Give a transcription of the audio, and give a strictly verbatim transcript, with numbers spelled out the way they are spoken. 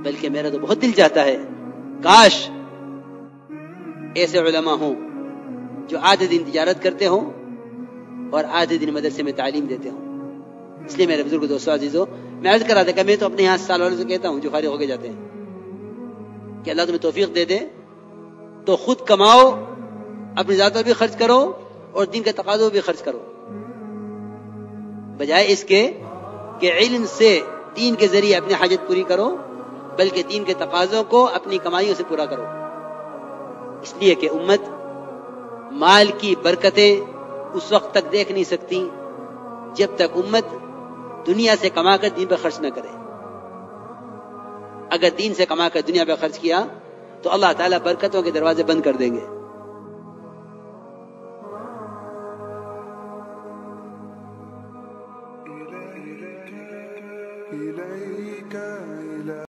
بلکہ میرا تو بہت دل چاہتا ہے کاش ایسے علماء ہوں جو آدھے دن تجارت کرتے ہوں اور آدھے دن مدرسے میں تعلیم دیتے ہوں. اس لیے میرے بزرگ دوستوں عزیزوں، میں عرض کر رہا تھا کہ میں تو اپنے یہاں سال والوں سے کہتا ہوں جو فارغ ہو کے جاتے ہیں کہ اللہ تمہیں توفیق دے دے تو خود کماؤ، اپنی ذات پر بھی خرچ کرو اور دین کے تقاضوں بھی خرچ کرو، بجائے اس کے کہ علم سے دین کے ذریعے اپنی حاجت پوری کرو، بلکہ دین کے تقاضوں کو اپنی کمائیوں سے پورا کرو. اس لیے کہ امت مال کی برکتیں اس وقت تک دیکھ نہیں سکتی جب تک امت دنیا سے کما کر دین پر خرچ نہ کرے. اگر دین سے کما کر دنیا پہ خرچ کیا تو اللہ تعالیٰ برکتوں کے دروازے بند کر دیں گے.